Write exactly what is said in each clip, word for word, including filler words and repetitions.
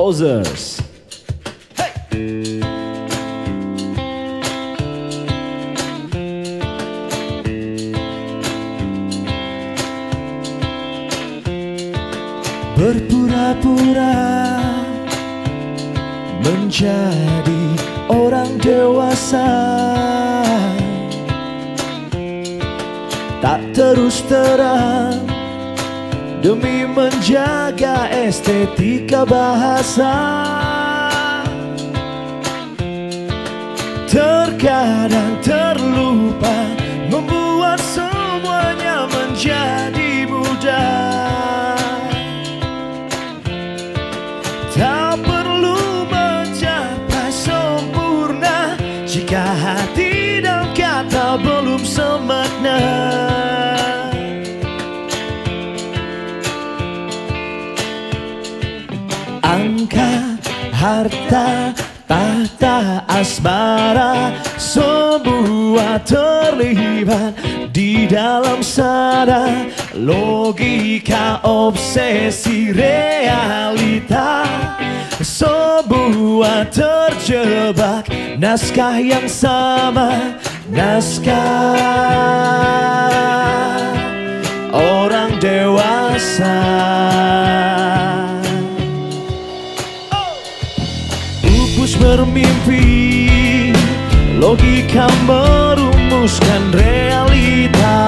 Posers. Berpura-pura menjadi orang dewasa, tak terus terang demi menjaga estetika bahasa. Terkadang terlupa membuat semuanya menjadi mudah. Tak perlu mencapai sempurna jika hati dan kata belum semakna. Angka, harta, tahta, asmara, semua terlibat di dalam sana. Logika, obsesi, realita, semua terjebak naskah yang sama. Naskah orang dewasa. Upus bermimpi, logika merumuskan realita.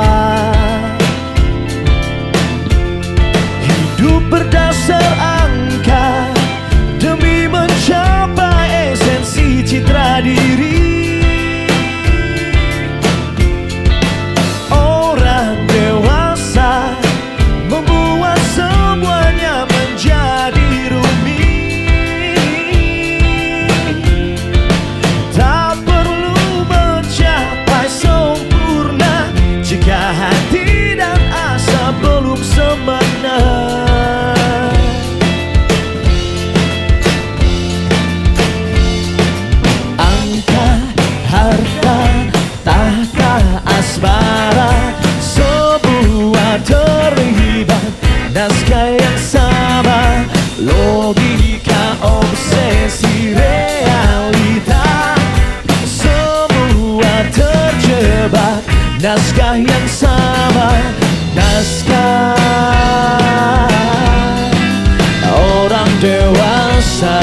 Hidup berdasar angka demi mencapai esensi citra diri. Orang dewasa membuat semuanya menjadi rumit. Tak perlu mencapai sempurna jika hati dan asa belum semakna. Angka, harta, tahta, asmara, semua terlibat naskah yang sama. Logika, obsesi, realita, semua terjebak naskah yang sama. Naskah orang dewasa.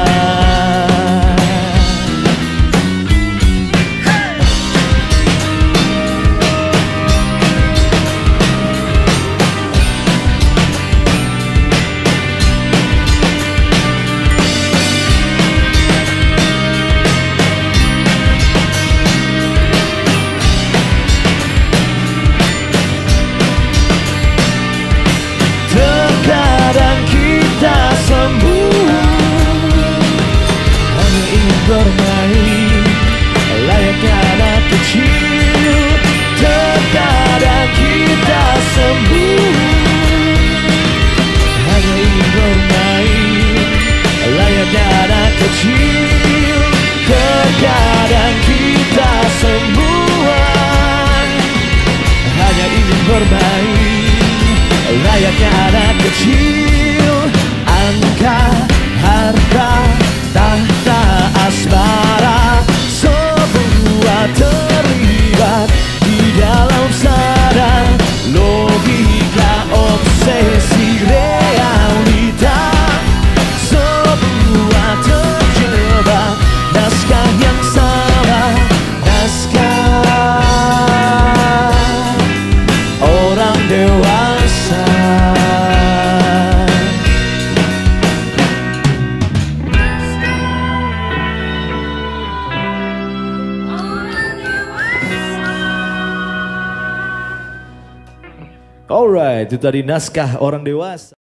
Terkadang kita sembuh hanya ingin bermain layaknya anak kecil. Terkadang kita sembuh hanya ingin bermain layaknya anak kecil. Terkadang kita semua hanya ingin bermain layaknya anak kecil. Angka, harta, tahta, asmara, semua terlibat di dalam sana. Logika, obsesi, realita, semua terjebak naskah yang sama. Naskah orang dewasa. Alright, itu tadi naskah orang dewasa.